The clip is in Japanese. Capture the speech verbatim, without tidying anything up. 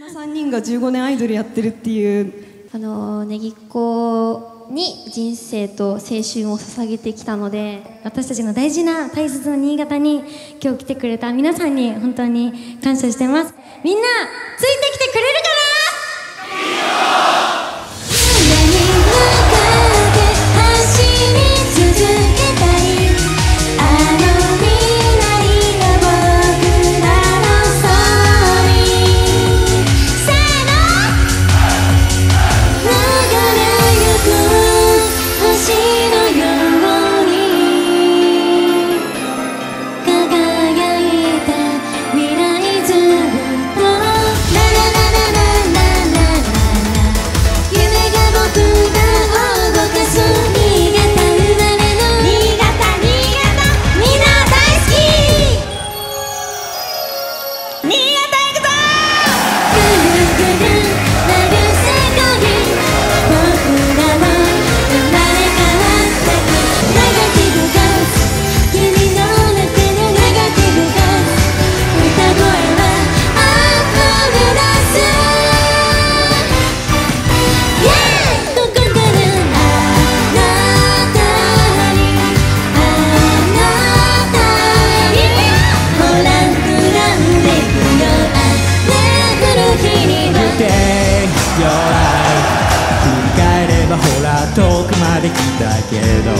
さんにんがじゅうごねんアイドルやってるっていう。 あのねぎっこに人生と青春を捧げてきたので、 私たちの大事な大切な新潟に今日来てくれた皆さんに本当に感謝してます。みんなついてきてくれるかな。 ほら遠くまで来たけど